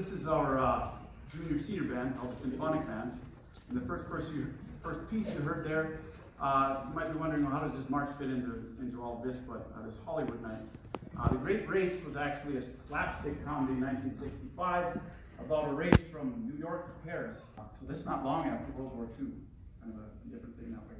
This is our junior cedar band called the Symphonic Band. And the first piece you heard there, you might be wondering, well, how does this march fit into all this, but this Hollywood night? The Great Race was actually a slapstick comedy in 1965 about a race from New York to Paris. So that's not long after World War II, kind of a different thing that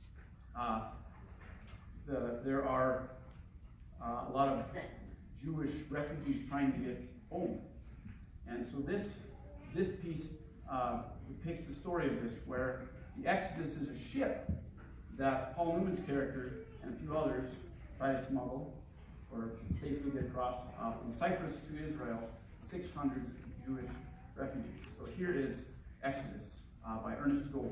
way. There are a lot of Jewish refugees trying to get home. And so this piece depicts the story of this, where the Exodus is a ship that Paul Newman's character and a few others try to smuggle or safely get across from Cyprus to Israel, 600 Jewish refugees. So here is Exodus by Ernest Gold.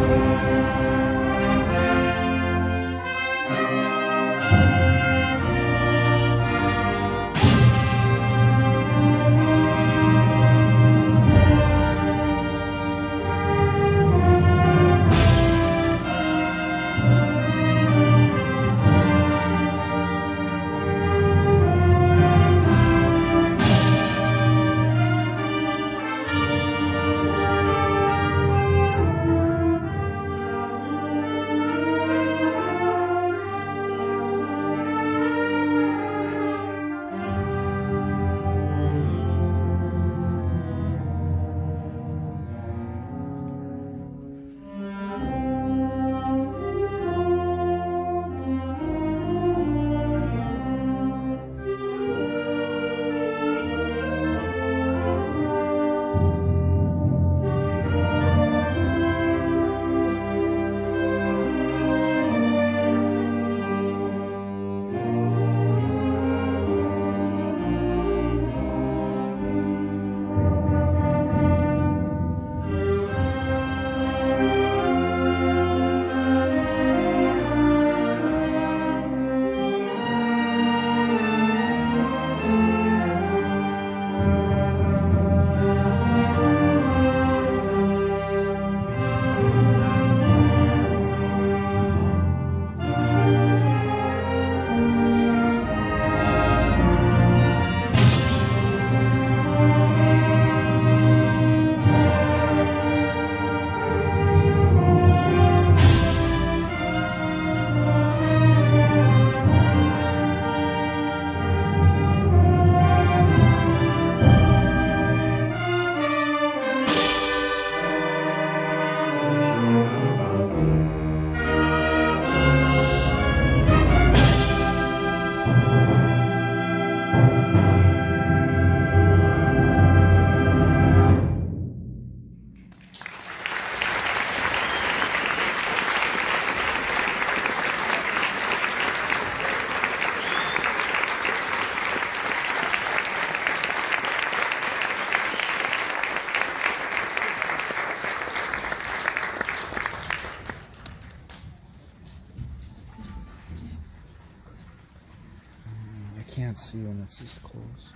Can't see when it's this close.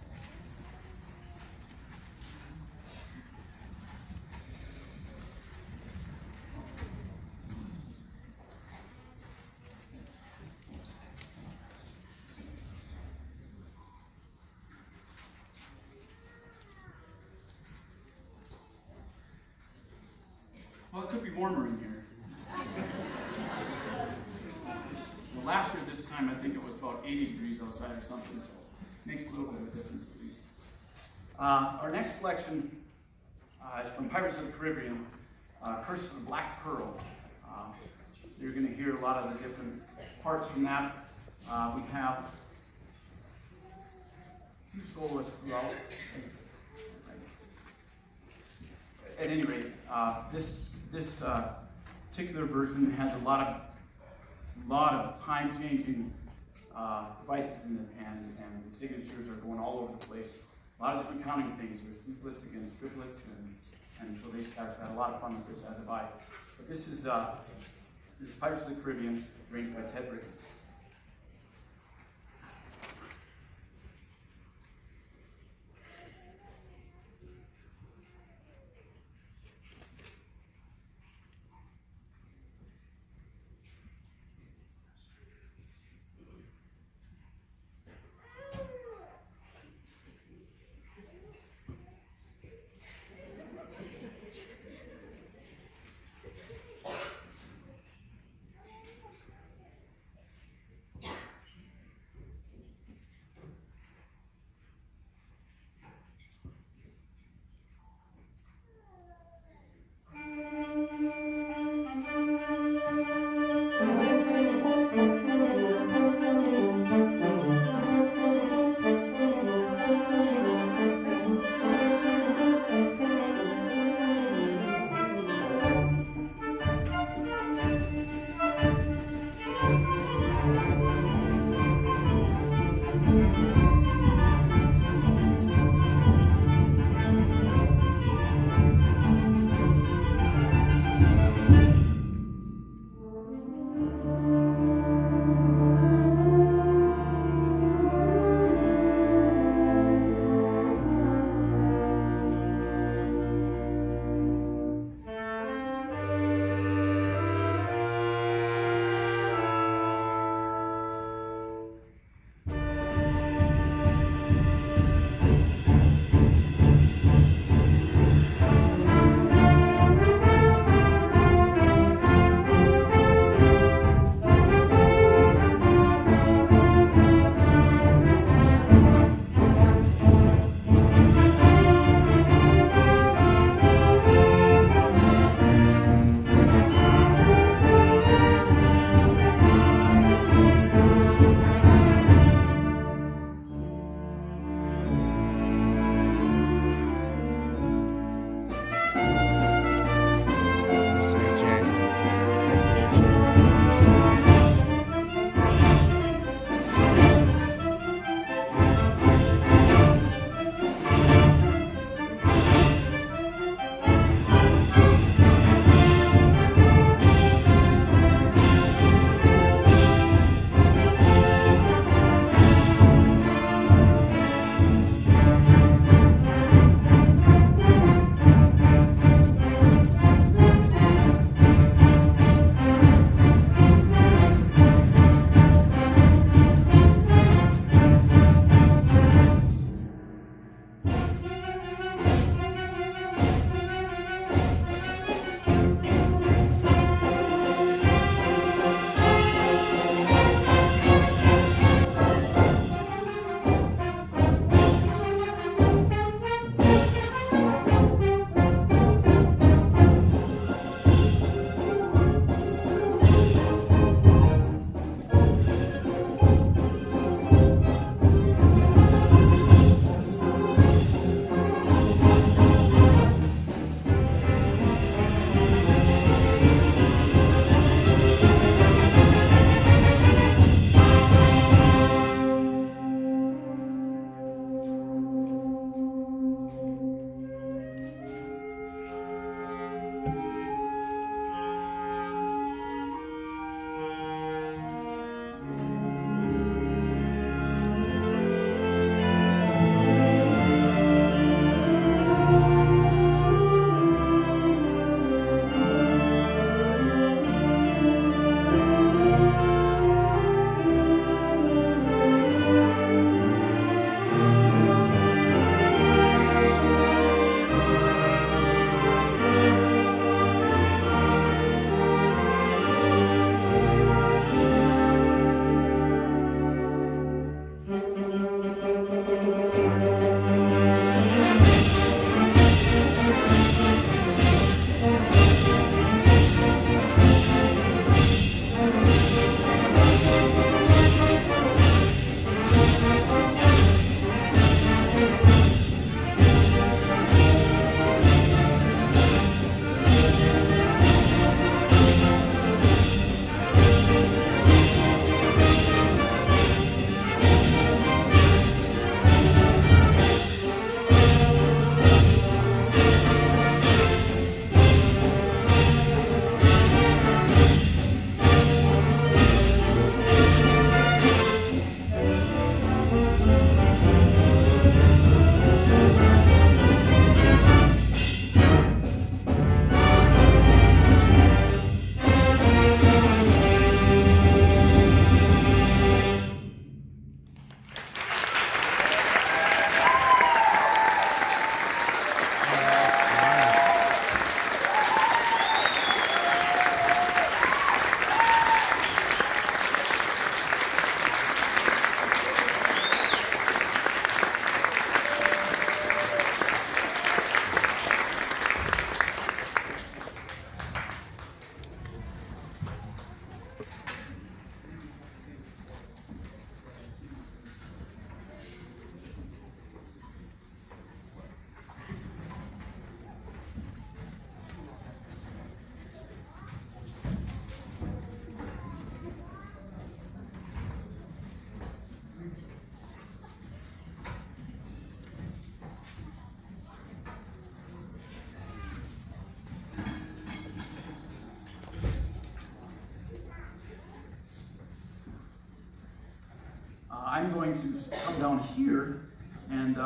Well, it could be warmer in here. Well, last year this time I think it was about 80 degrees outside or something, so it makes a little bit of a difference at least. Our next selection is from Pirates of the Caribbean, Curse of the Black Pearl. You're going to hear a lot of the different parts from that. We have a few soloists throughout. At any rate, this particular version has a lot of time-changing devices in it, and the signatures are going all over the place. A lot of different counting things. There's duplets against triplets, and so these guys had a lot of fun with this, as have I. But this is Pirates of the Caribbean, arranged by Ted Ricketts.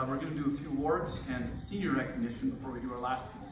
we're going to do a few awards and senior recognition before we do our last piece.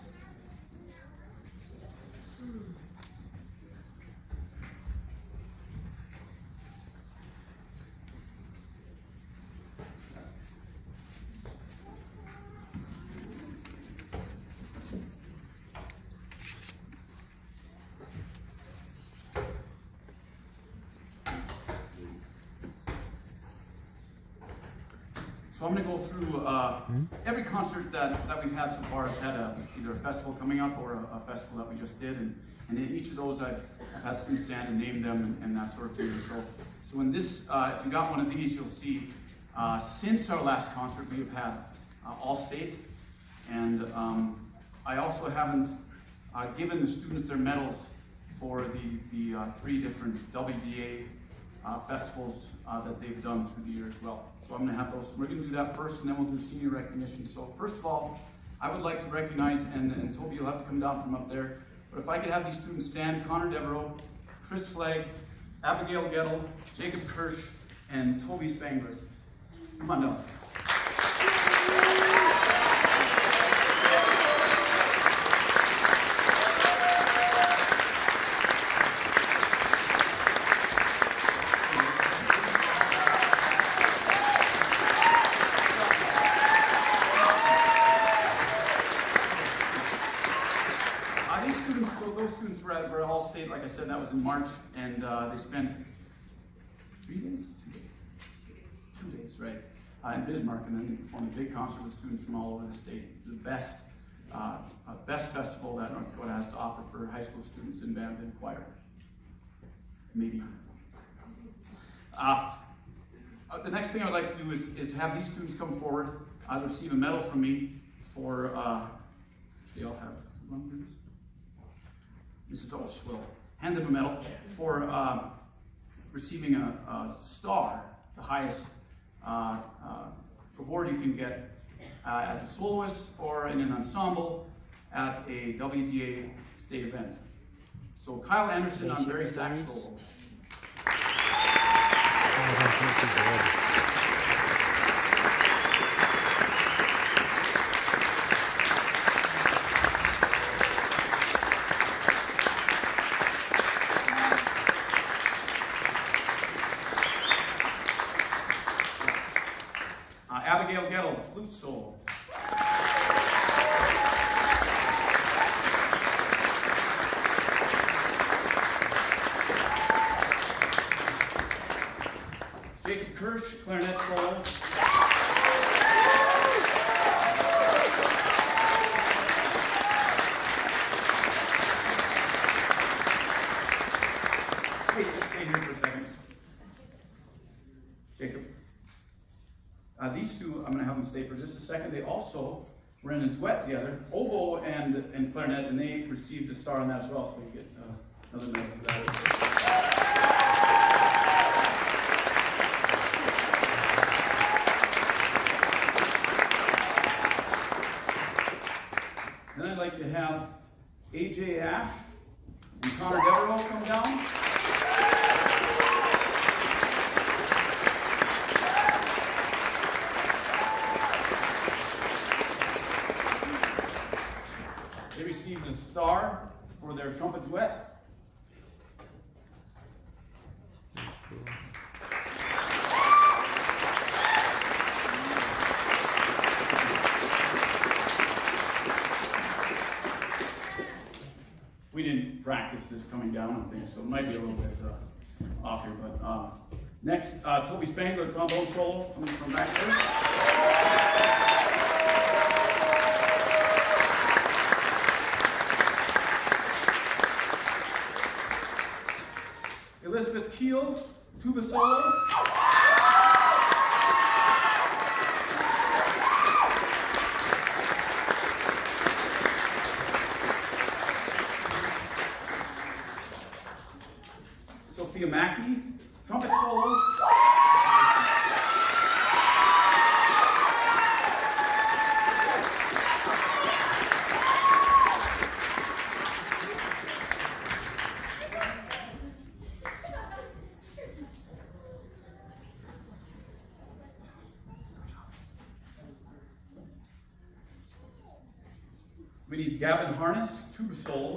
So I'm going to go through every concert that we've had so far has had either a festival coming up or a festival that we just did, and in each of those I've had students stand and name them and that sort of thing. So in this, if you got one of these, you'll see since our last concert we have had All-State, and I also haven't given the students their medals for the 3 different WDA festivals that they've done through the year as well. So I'm going to have those. We're going to do that first, and then we'll do senior recognition. So first of all, I would like to recognize, and Toby, you'll have to come down from up there, but if I could have these students stand: Connor Devereaux, Chris Flagg, Abigail Gettle, Jacob Kirsch, and Toby Spangler. Come on down. We're All-State, like I said, that was in March, and they spent 3 days? 2 days, right, in Bismarck, and then they performed a big concert with students from all over the state. The best festival that North Dakota has to offer for high school students in band and choir. Maybe. The next thing I'd like to do is have these students come forward, receive a medal from me for, they all have numbers. Mrs. Oswell, hand them a medal for receiving a star, the highest award you can get as a soloist or in an ensemble at a WDA state event. So Kyle Anderson on very sax solo. Abigail Gettle, flute solo. Jacob Kirsch, clarinet solo. Wait, just stay here for a second. Jacob. These two, I'm going to have them stay for just a second. They also were in a duet together, oboe and clarinet, and they received a star on that as well, so you get another medal for that. Then I'd like to have AJ Ash and Connor Devereaux come down. They received a star for their trumpet duet. We didn't practice this coming down, I think, so it might be a little bit off here. But next, Toby Spangler, trombone solo, coming from back there. Elizabeth Keel, tuba solo. Sophia Mackey, trumpet solo. need Gavin Harness, tuba solo.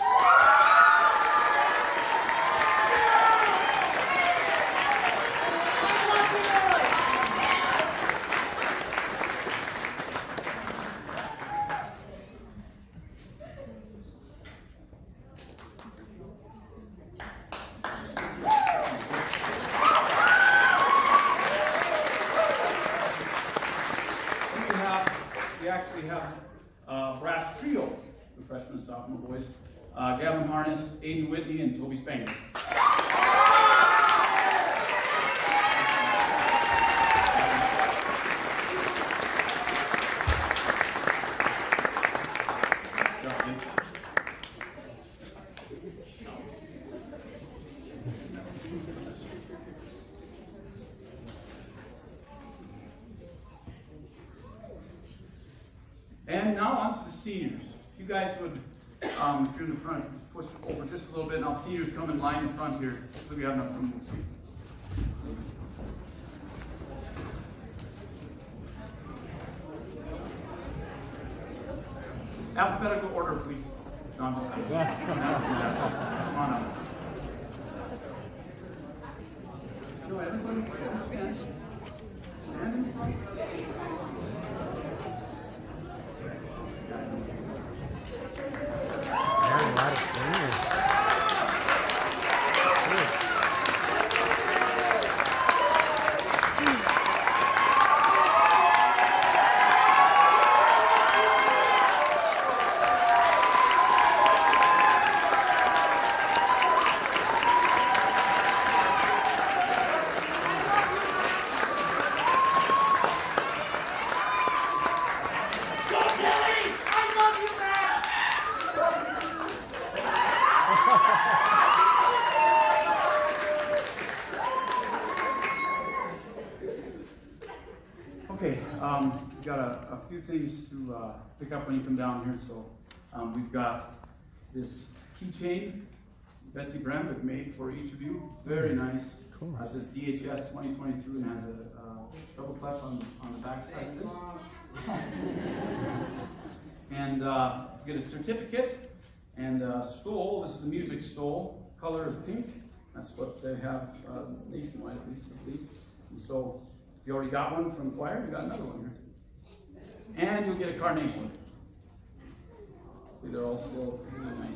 We actually have brass trio, the freshman and sophomore boys. Gavin Harness, Aiden Whitney, and Toby Spangler. And now on to the seniors. If you guys would, if you're in the front, just push over just a little bit. Now seniors come in line in front here, so we have enough room to see. Alphabetical order, please. No, I'm just kidding. Come on up. So everybody, stand. Stand. A lot of seniors. Okay, we've got a few things to pick up when you come down here. So we've got this keychain Betsy Bremwick made for each of you. Very nice. Cool. It says DHS 2022 and has a treble clef on the back side of it. And you get a certificate and a stole. This is the music stole. Color is pink. That's what they have nationwide, at least, I believe. And so if you already got one from choir, you got another one here. And you'll get a carnation. See, they're all still really nice.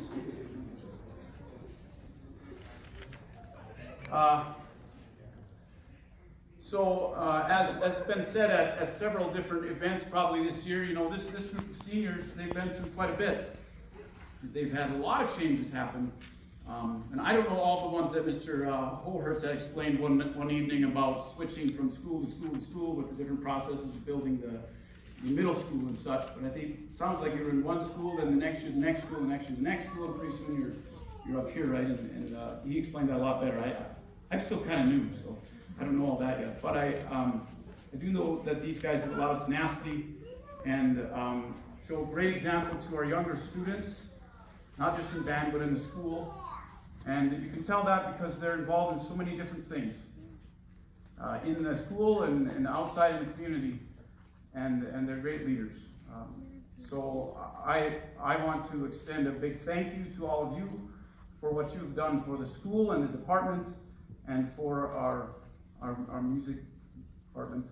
As has been said at several different events probably this year, you know, this group of seniors, they've been through quite a bit. They've had a lot of changes happen. And I don't know all the ones that Mr. Holhurst had explained one evening about switching from school to school to school with the different processes of building the middle school and such. But I think it sounds like you're in one school, then the next year the next school, the next year the next school, and pretty soon you're up here, right? And he explained that a lot better. I'm still kind of new, so I don't know all that yet. But I do know that these guys have a lot of tenacity and show a great example to our younger students, not just in band, but in the school. And you can tell that because they're involved in so many different things. In the school and outside in the community. And they're great leaders. So I want to extend a big thank you to all of you for what you've done for the school and the department and for our music department.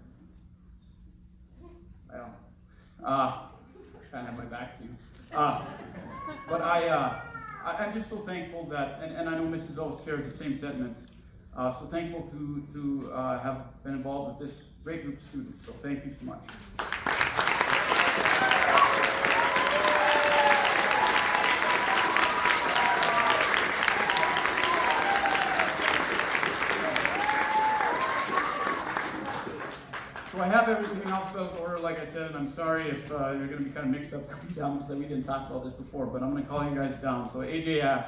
Well, I kind of have my back to you. But I'm just so thankful that, and I know Mrs. O shares the same sentiments, so thankful to have been involved with this great group of students, so thank you so much. So I have everything in alphabetical order, like I said, and I'm sorry if you're going to be kind of mixed up coming down because we didn't talk about this before, but I'm going to call you guys down. So AJ Ash.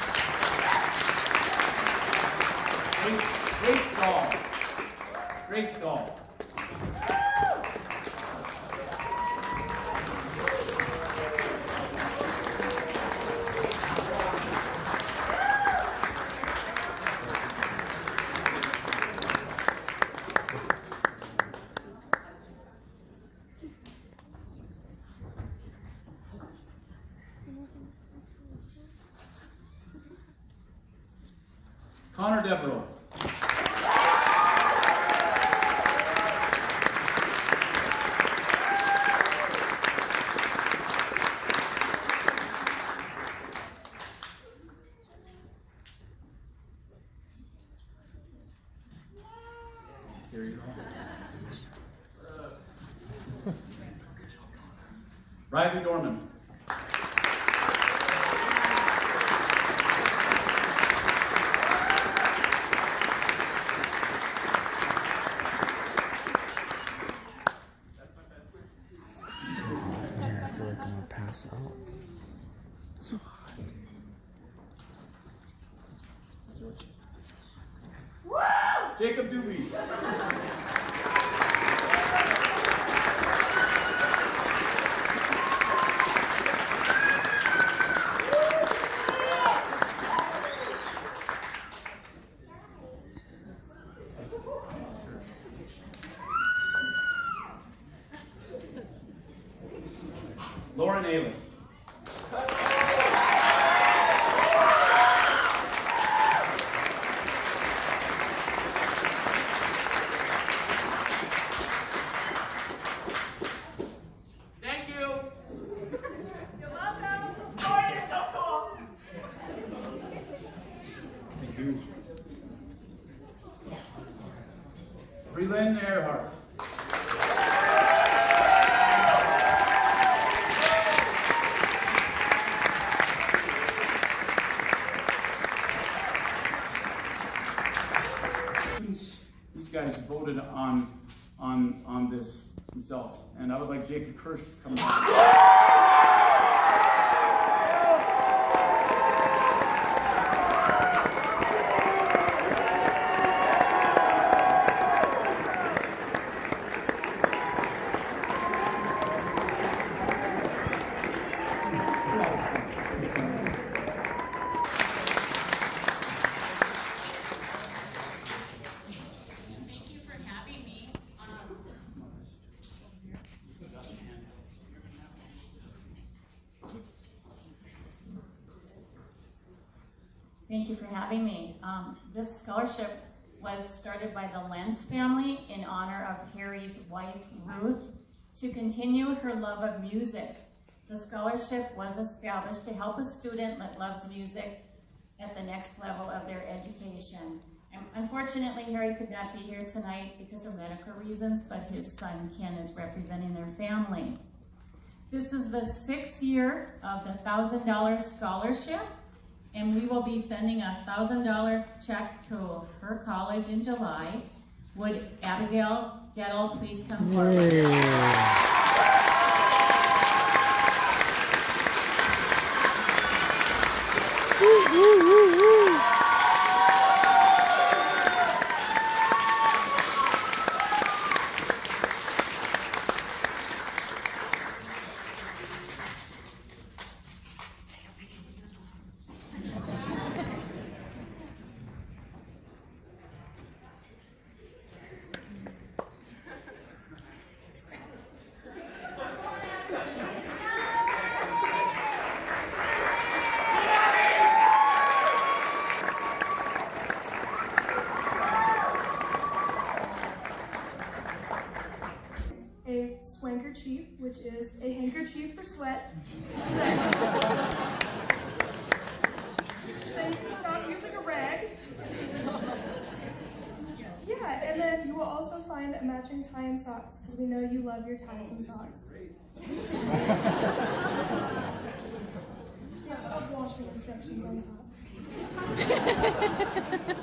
Grace Connor Devereaux. Here you go. Riley Dorman. So hot in here. I feel like I'm gonna pass out. So hot. Jacob Doobie. Lauren Aylis. Thank you. You're welcome. Oh, you're so cool. Thank you. Breland Earhart. These guys voted on this themselves, and I would like Jacob Kirsch to come back. Thank you for having me. Thank you for having me. This scholarship was started by the Lenz family in honor of Harry's wife, Ruth, to continue her love of music. The scholarship was established to help a student that loves music at the next level of their education. And unfortunately, Harry could not be here tonight because of medical reasons, but his son, Ken, is representing their family. This is the 6th year of the $1,000 scholarship, and we will be sending a $1,000 check to her college in July. Would Abigail Gettle please come forward? Yeah. Woo, woo, woo, woo. A swankerchief, which is a handkerchief for sweat. Then you can stop using a rag. Yeah, and then you will also find a matching tie and socks, because we know you love your ties and socks. Yeah, stop washing instructions on top.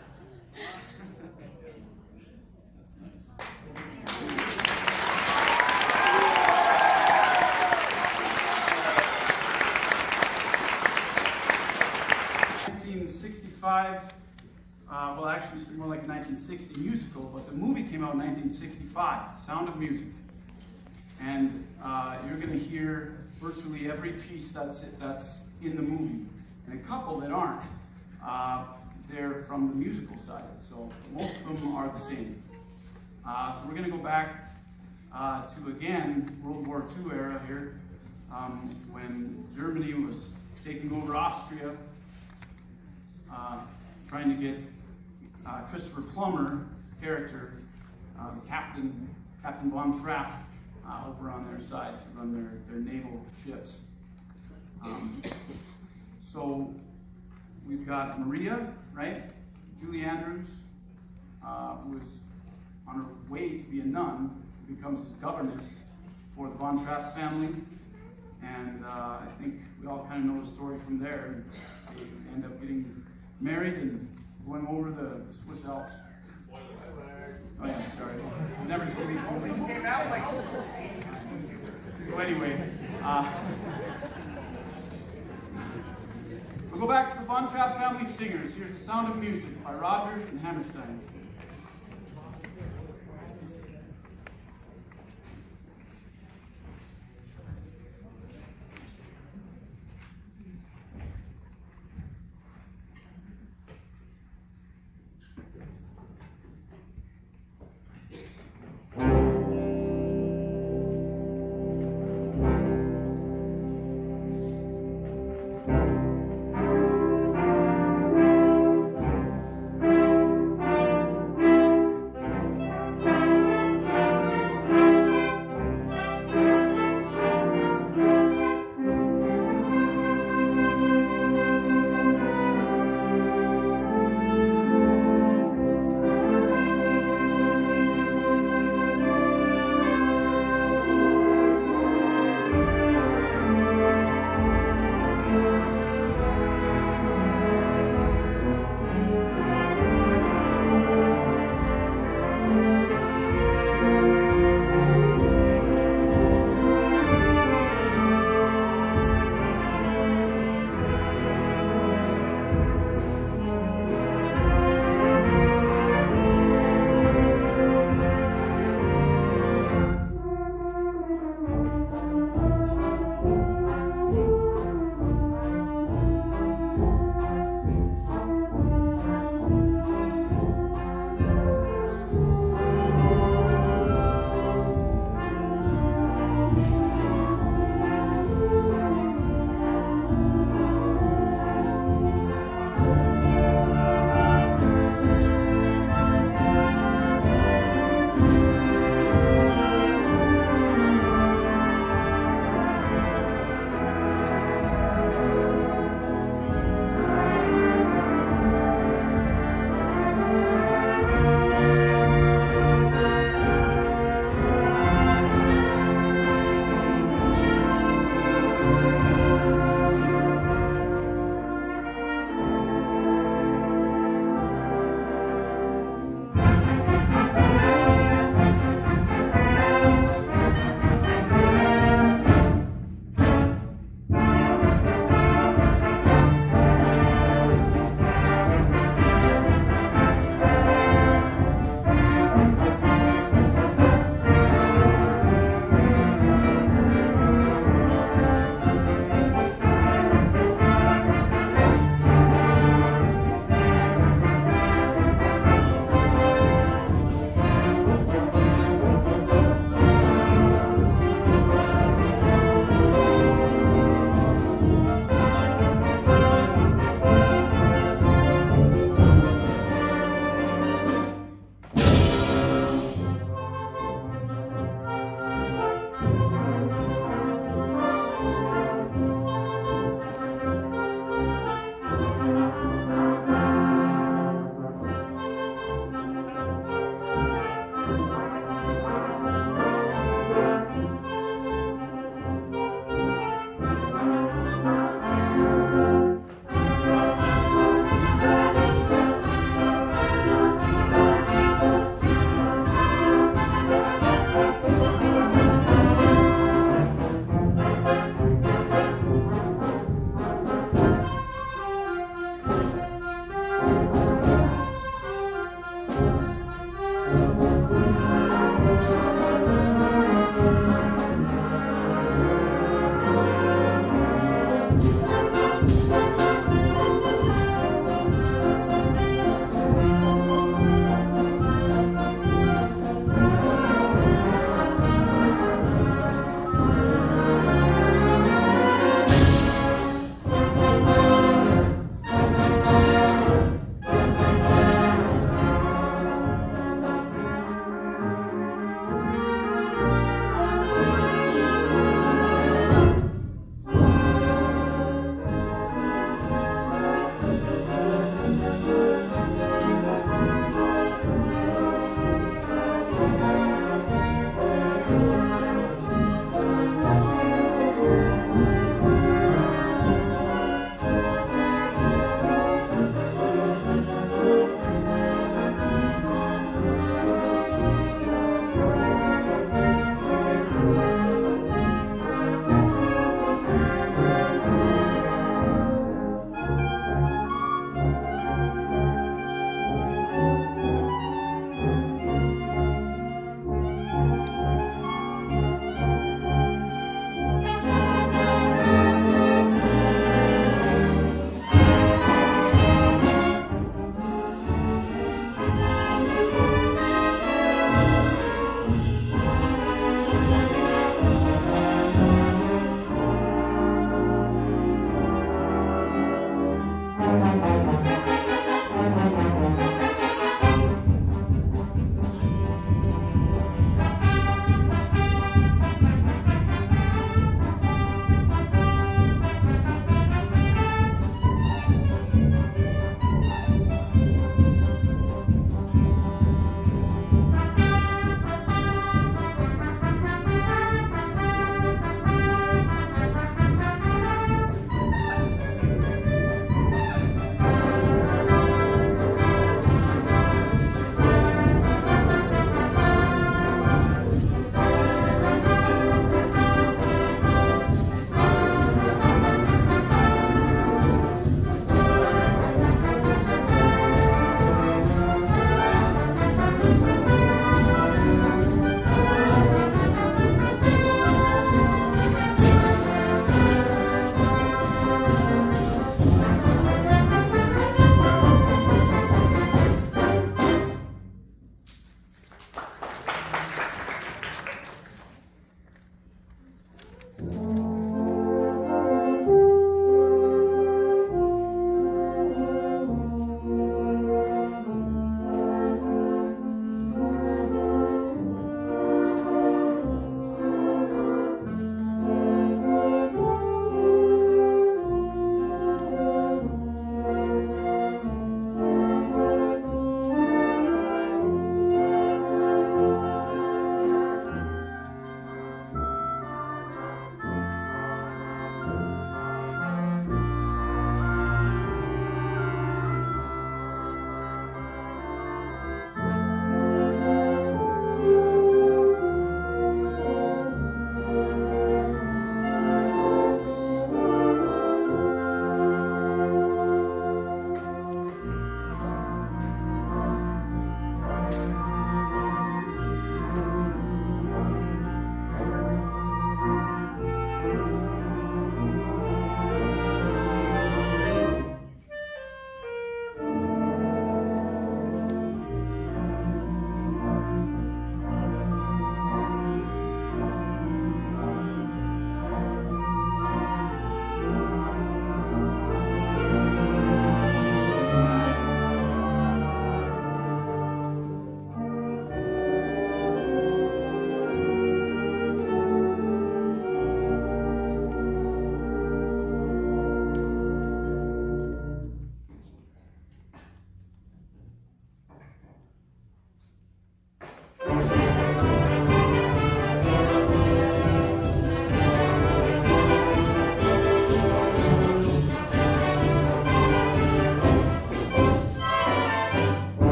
Well, actually, it's more like 1960 musical, but the movie came out in 1965, Sound of Music. And you're going to hear virtually every piece that's in the movie, and a couple that aren't. They're from the musical side, so most of them are the same. So we're going to go back to, again, World War II era here, when Germany was taking over Austria. trying to get Christopher Plummer character, Captain Von Trapp, over on their side to run their naval ships. So we've got Maria, right? Julie Andrews, who is on her way to be a nun, who becomes his governess for the Von Trapp family. And I think we all kind of know the story from there. They end up getting married and going over the Swiss Alps. Oh yeah, sorry. I've never seen these movies. So anyway, we'll go back to the Von Trapp family singers. Here's The Sound of Music by Rodgers and Hammerstein.